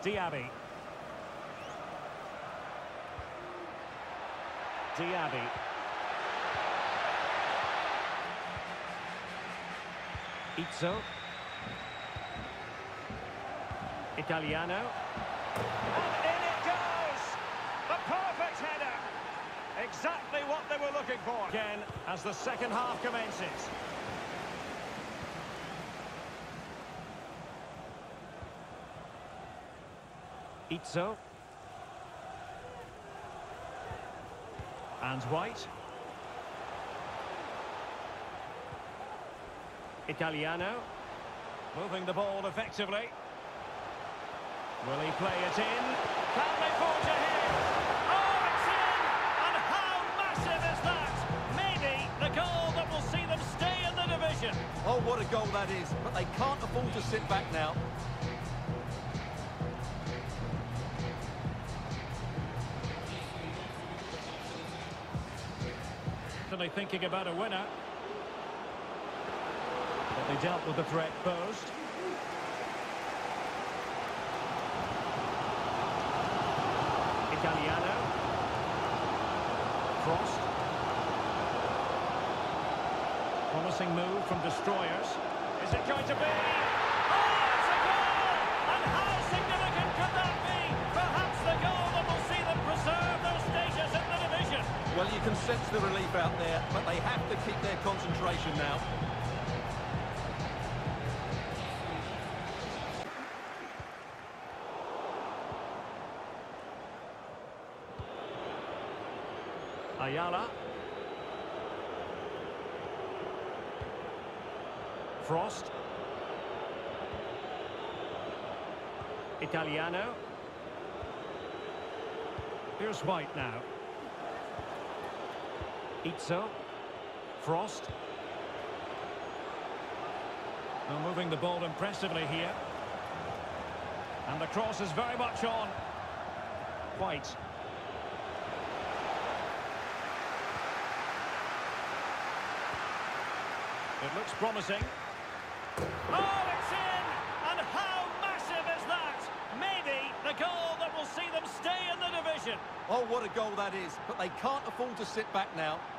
Diaby. Diaby. Izzo. Italiano. And in it goes! The perfect header! Exactly what they were looking for. Again, as the second half commences. Izzo. And White. Italiano. Moving the ball effectively. Will he play it in? Can they forge ahead? Oh, it's in! And how massive is that? Maybe the goal that will see them stay in the division. Oh, what a goal that is. But they can't afford to sit back now. Certainly thinking about a winner. But they dealt with the threat posed. Italiano. Frost. Promising move from destroyers. Is it going to be? Oh, it's a goal! And how significant could that be? Perhaps the goal that will see them preserve their status in the division. Well, you can sense the relief out there, but they have to keep their concentration now. Ayala. Frost. Italiano. Here's White now. Izzo. Frost. Now moving the ball impressively here. And the cross is very much on. White. It looks promising. Oh, it's in! And how massive is that? Maybe the goal that will see them stay in the division. Oh, what a goal that is. But they can't afford to sit back now.